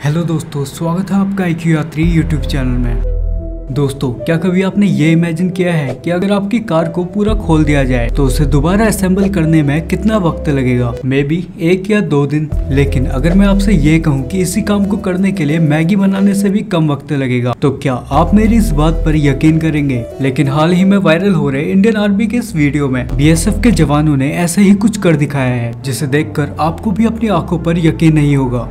Hello दोस्तों, स्वागत है आपका IQ यात्री यूट्यूब चैनल में। दोस्तों, क्या कभी आपने ये इमेजिन किया है कि अगर आपकी कार को पूरा खोल दिया जाए तो उसे दोबारा असेंबल करने में कितना वक्त लगेगा? मे बी 1 या 2 दिन। लेकिन अगर मैं आपसे ये कहूँ कि इसी काम को करने के लिए मैगी बनाने से भी कम वक्त लगेगा, तो क्या आप मेरी इस बात पर यकीन करेंगे? लेकिन हाल ही में वायरल हो रहे इंडियन आर्मी के इस वीडियो में BSF के जवानों ने ऐसा ही कुछ कर दिखाया है, जिसे देखकर आपको भी अपनी आंखों पर यकीन नहीं होगा।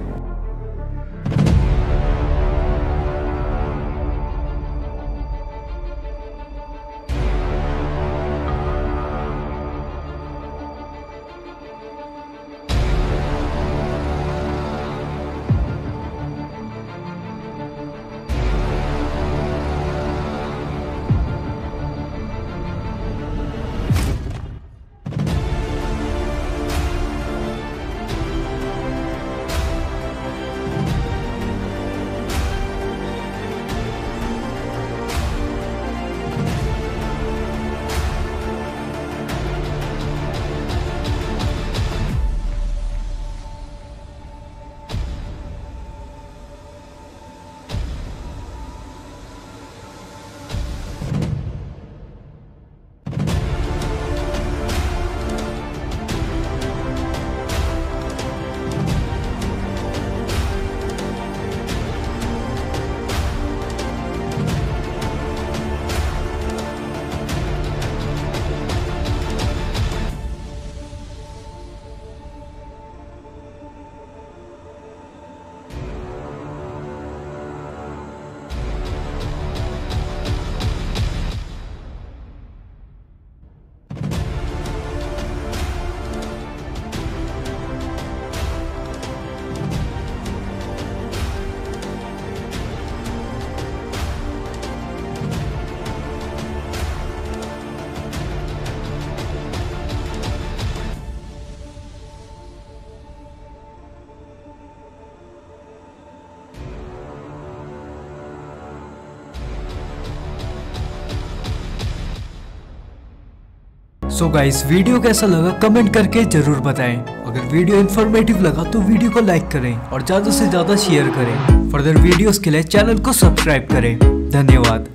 सो गाइस, वीडियो कैसा लगा कमेंट करके जरूर बताएं। अगर वीडियो इन्फॉर्मेटिव लगा तो वीडियो को लाइक करें और ज्यादा से ज्यादा शेयर करें। फर्दर वीडियोस के लिए चैनल को सब्सक्राइब करें। धन्यवाद।